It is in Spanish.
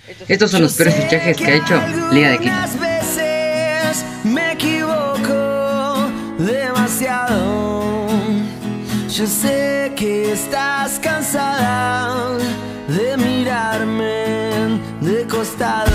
Estos son los peores fichajes que ha hecho Liga de Quito. Algunas veces me equivoco demasiado. Yo sé que estás cansada de mirarme de costado.